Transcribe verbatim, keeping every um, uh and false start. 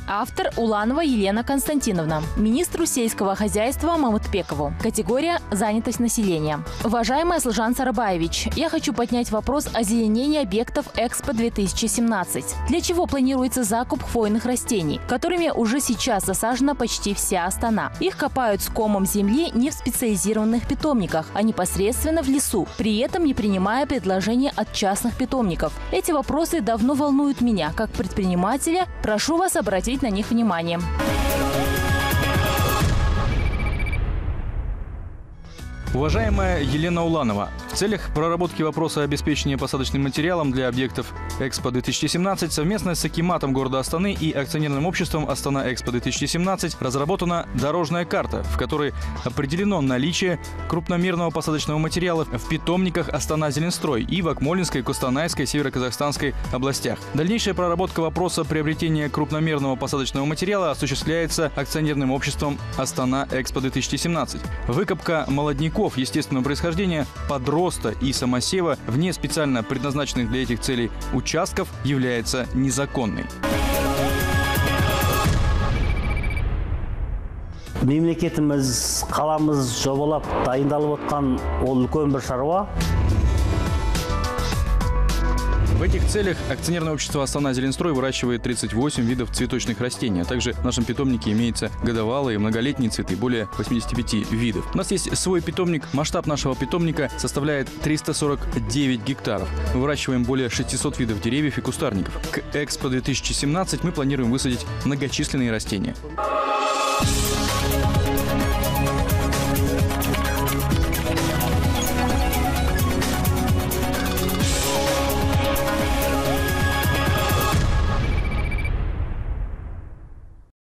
Автор Уланова Елена Константиновна. Министру сельского хозяйства Мамытбекову. Категория «Занятость населения». Уважаемая Слыжан Сарыбаевич, я хочу поднять вопрос озеленения объектов Экспо две тысячи семнадцать. Для чего планируется закуп хвойных растений, которыми уже сейчас засажена почти вся Астана? Их копают с комом земли не в специализированных питомниках, а непосредственно в лесу, при этом не принимая предложения от частных питомников. Эти вопросы давно волнуют меня, как предпринимателя. Прошу вас обратить на них внимание. Уважаемая Елена Уланова, в целях проработки вопроса обеспечения посадочным материалом для объектов Экспо две тысячи семнадцать совместно с Акиматом города Астаны и акционерным обществом Астана Экспо две тысячи семнадцать разработана дорожная карта, в которой определено наличие крупномерного посадочного материала в питомниках Астана Зеленстрой и в Акмолинской, Костанайской, Северо-Казахстанской областях. Дальнейшая проработка вопроса приобретения крупномерного посадочного материала осуществляется акционерным обществом Астана Экспо две тысячи семнадцать. Выкопка молодняков естественного происхождения, подроста и самосева вне специально предназначенных для этих целей участков является незаконной. Мемлекетimiz, қаламыз жобалап дайындалып отқан ол үлкен бір шаруа. В этих целях акционерное общество Астана Зеленстрой выращивает тридцать восемь видов цветочных растений, а также в нашем питомнике имеются годовалые и многолетние цветы, более восьмидесяти пяти видов. У нас есть свой питомник. Масштаб нашего питомника составляет триста сорок девять гектаров. Мы выращиваем более шестисот видов деревьев и кустарников. К Экспо две тысячи семнадцать мы планируем высадить многочисленные растения.